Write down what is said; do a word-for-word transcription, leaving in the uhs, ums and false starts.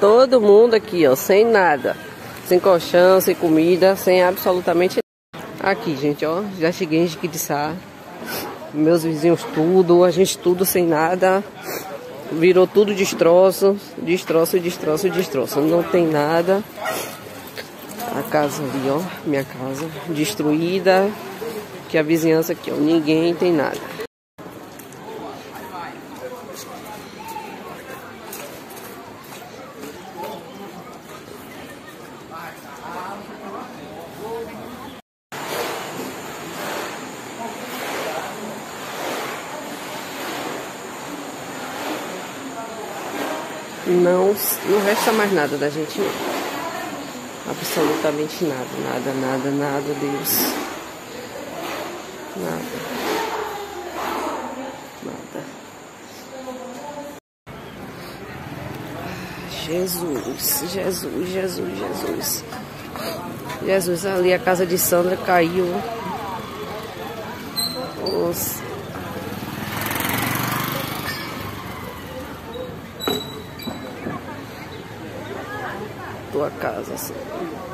todo mundo aqui, ó, sem nada. Sem colchão, sem comida, sem absolutamente nada. Aqui, gente, ó, já cheguei em Jiquiriçá. Meus vizinhos tudo, a gente tudo sem nada. Virou tudo destroço, destroço, destroço, destroço. Não tem nada. A casa ali, ó, minha casa, destruída. Que a vizinhança aqui, ó, ninguém tem nada. Não, não resta mais nada da gente, não. Absolutamente nada, nada, nada, nada, Deus. Nada. Nada. Jesus, Jesus, Jesus, Jesus. Jesus, ali a casa de Sandra caiu. Nossa. Tua casa, assim.